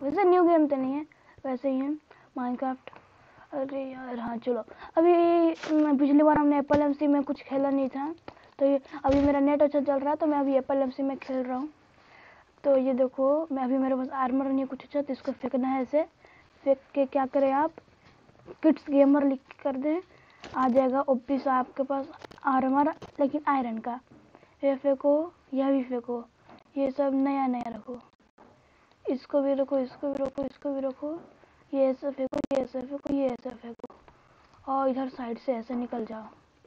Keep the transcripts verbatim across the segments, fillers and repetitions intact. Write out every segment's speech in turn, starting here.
वैसे new game तो नहीं है, वैसे ही है माइनक्राफ्ट। अरे यार हाँ चलो, अभी पिछली बार हमने एप्पल एमसी में कुछ खेला नहीं था, तो ये अभी मेरा नेट अच्छा चल रहा है तो मैं अभी एप्पल एमसी में खेल रहा हूँ। तो ये देखो मैं अभी, मेरे पास आर्मर नहीं कुछ अच्छा, तो इसको फेंकना है। ऐसे फेंक के क्या करें आप, किड्स गेमर लिख कर दें, आ जाएगा ओपी सा आपके पास आर्मर, लेकिन आयरन का। ये फेंको, यह भी फेंको, ये सब नया नया रखो, इसको भी रखो, इसको भी रखो, इसको भी रखो, ये ऐसे फेंको, ये ऐसे फेंको, ये ऐसे फेंको, और इधर साइड से ऐसे निकल जाओ,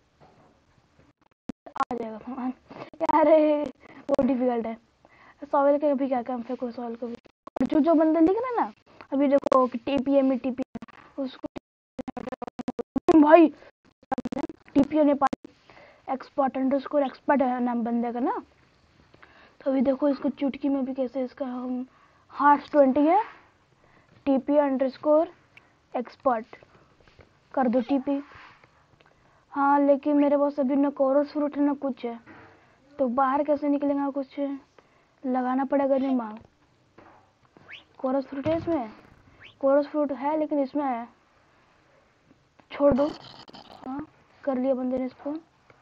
आ जाएगा सामान। यार वो डिफिकल्ट है। सॉवल के भी क्या काम फेंको, सॉवल को भी। और जो जो बंदे लिख रहे ना, अभी देखो कि टीपीएम में टीपीएम, उसको भाई TPM Nepali expert underscore expert है नाम बंदे का ना। तो अभी देखो इसको चुटकी में भी कैसे इसका हम हार्ट्स ट्वेंटी है, टीपी अंडरस्कोर एक्सपर्ट कर दो टीपी। हाँ लेकिन मेरे पास अभी न कोरस फ्रूट है न कुछ है, तो बाहर कैसे निकलेगा, कुछ लगाना पड़ेगा दिमाग। कोरस फ्रूट है इसमें, कोरस फ्रूट है लेकिन इसमें है, छोड़ दो। हाँ कर लिया बंदे ने इसको।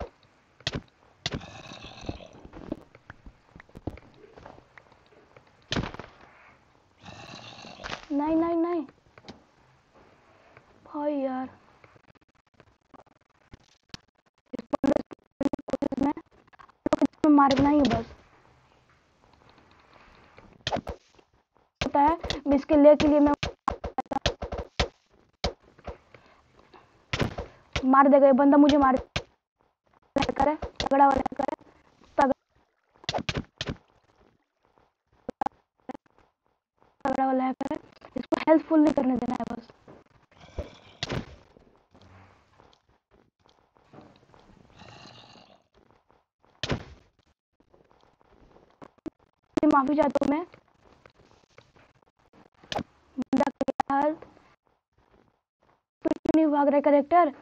नहीं नहीं नहीं भाई यार, इसमें मारना ही बस होता है। इसके लिए के लिए मैं मार देगा ये बंदा, मुझे मार करे, तगड़ा वाला करे, तगड़ा वाला है करे, इसको हेल्पफुल नहीं करने देना है बस। माफी चाहता हूँ मैं, बंदा का हेल्थ नहीं भाग रहा है करेक्टर।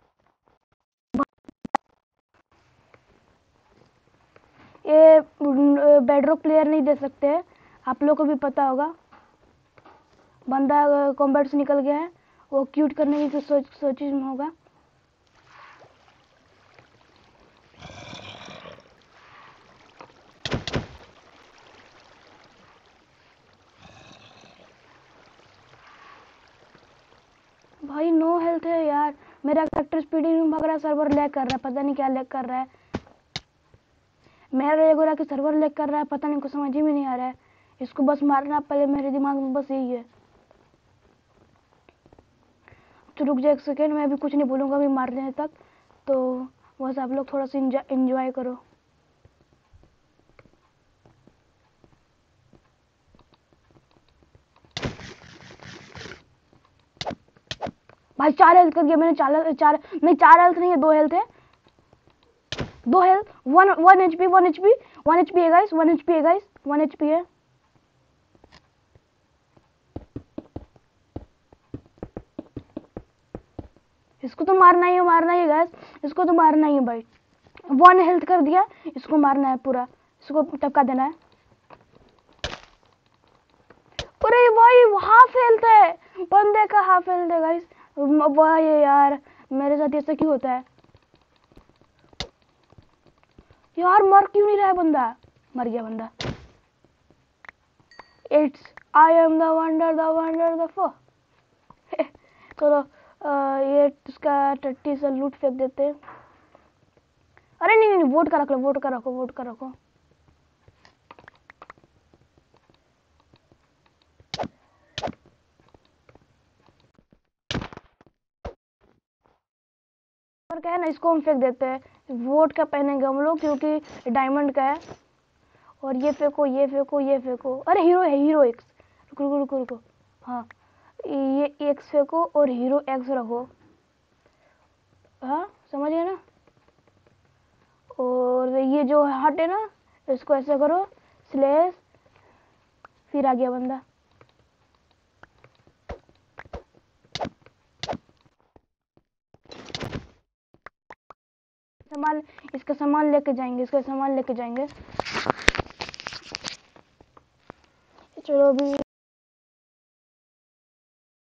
ये बेडरॉक प्लेयर नहीं दे सकते, आप लोग को भी पता होगा। बंदा कॉम्बैट से निकल गया है, वो क्यूट करने की सोच सोची में होगा। भाई नो हेल्थ है यार, मेरा करेक्टर स्पीड में भाग रहा है, सर्वर लैग कर रहा है, पता नहीं क्या लैग कर रहा है। मेरा ये बोला कि सर्वर लैग कर रहा है, पता नहीं, कुछ समझ ही में नहीं आ रहा है। इसको बस मारना पहले, मेरे दिमाग में बस यही है। तो रुक जाए एक सेकेंड, मैं अभी कुछ नहीं बोलूँगा अभी मारने तक, तो बस आप लोग थोड़ा सा एंजॉय करो। भाई चार हेल्थ कर दिया मैंने, चार चार नहीं, चार हेल्थ नहीं है, दो हेल्थ है, दो health, one one HP, one HP, one HP है गाइस, वन एचपी है गाइस, वन एचपी है। इसको तो मारना ही है, मारना ही है गाइस, इसको तो मारना ही है भाई। वन हेल्थ कर दिया, इसको मारना है पूरा, इसको टपका देना है। अरे भाई हाफ हेल्थ है बंदे का, हाफ हेल्थ है गाइस। वाह ये यार, मेरे साथ ऐसा क्यों होता है यार, मर क्यों नहीं रहा है बंदा, मर गया बंदा। It's I am the wonder the wonder the फो। चलो ये इसका टट्टी से लूट फेंक देते हैं। अरे नहीं नहीं, वोट का रख लो, वोट का रखो, वोट का रखो। और क्या है ना, इसको हम फेंक देते हैं, वोट का पहनेंगे हम लोग क्योंकि डायमंड का है। और ये फेंको, ये फेंको, ये फेंको, अरे हीरो है, हीरो एक्स, रुको रुको रुको रुको, हाँ ये एक्स फेंको और हीरो एक्स रखो, हाँ समझ गए ना। और ये जो हार्ट है ना, इसको ऐसे करो स्लेश, फिर आ गया बंदा। सामान, इसका सामान लेके जाएंगे, इसका सामान लेके जाएंगे। चलो अभी